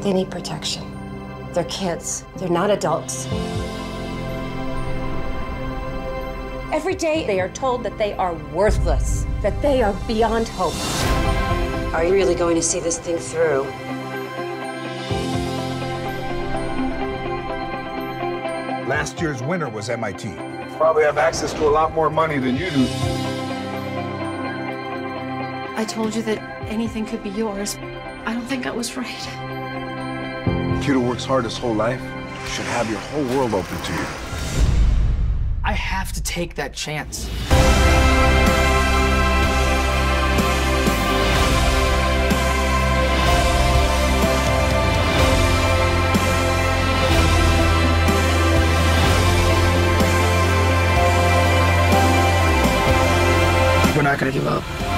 They need protection. They're kids. They're not adults. Every day they are told that they are worthless, that they are beyond hope. Are you really going to see this thing through? Last year's winner was M.I.T. Probably have access to a lot more money than you do. I told you that anything could be yours. I don't think that was right. A kid who works hard his whole life should have your whole world open to you. I have to take that chance. We're not gonna give up.